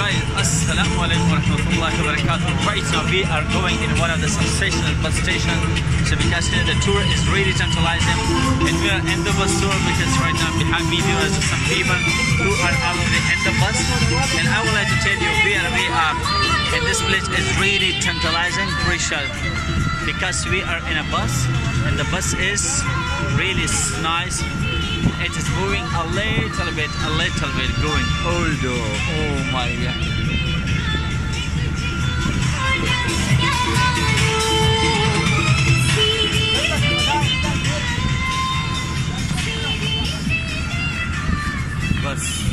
Guys, assalamu alaikum warahmatullahi wabarakatuh. Right now we are going in one of the sensational bus stations. So because here the tour is really tantalizing, and we are in the bus tour because right now behind me there are some people who are already in the bus. And I would like to tell you where we are. And this place is really tantalizing, crucial, because we are in a bus, and the bus is really nice. It is moving a little bit going. Oh my god. Bus.